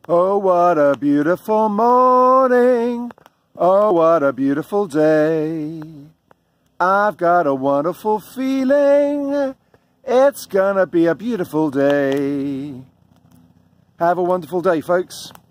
Oh, what a beautiful morning. Oh, what a beautiful day. I've got a wonderful feeling. It's gonna be a beautiful day. Have a wonderful day, folks.